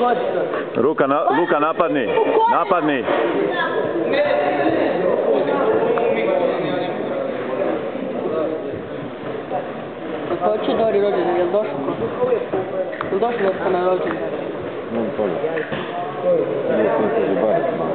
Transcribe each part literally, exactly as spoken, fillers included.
Luka, na, Luka napadni, napadni. Ko će Dori rođendan, je li došao ko? Je li došao netko na rođendan? Non toga. Nije sam se zabarati malo.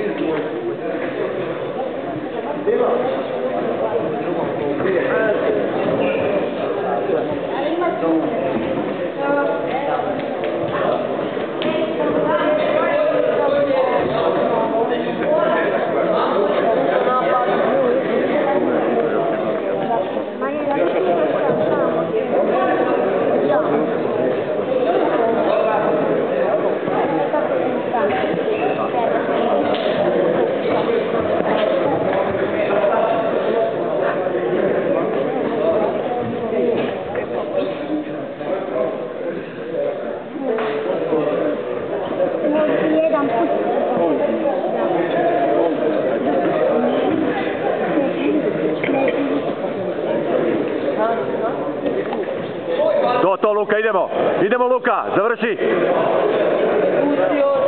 To, to, Luka, idemo. Idemo, Luka, završi.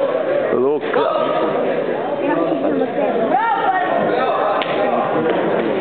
Luka.